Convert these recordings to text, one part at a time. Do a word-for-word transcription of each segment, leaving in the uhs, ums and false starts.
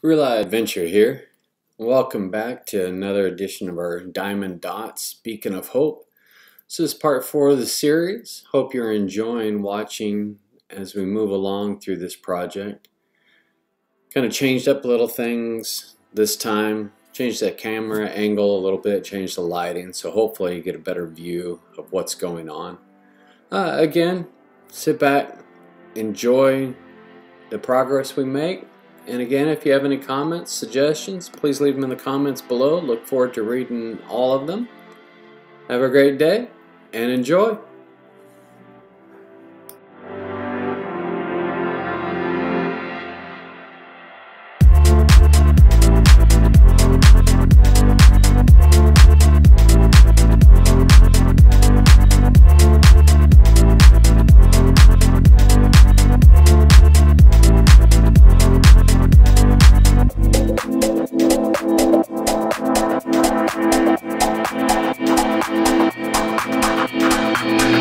Real Adventure here. Welcome back to another edition of our Diamond Dots Beacon of Hope. This is part four of the series. Hope you're enjoying watching as we move along through this project. Kind of changed up little things this time. Changed that camera angle a little bit, changed the lighting, so hopefully you get a better view of what's going on. Uh, again, sit back, enjoy the progress we make. And again, if you have any comments, suggestions, please leave them in the comments below. Look forward to reading all of them. Have a great day and enjoy. We'll be right back.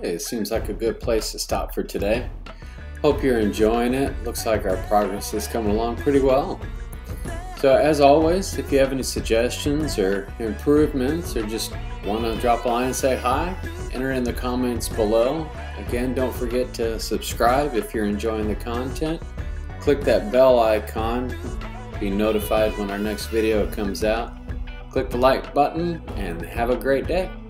it seems like a good place to stop for today. Hope you're enjoying it. Looks like our progress is coming along pretty well. So as always, if you have any suggestions or improvements, or just want to drop a line and say hi, enter in the comments below. Again, don't forget to subscribe if you're enjoying the content. Click that bell icon, be notified when our next video comes out. Click the like button and have a great day.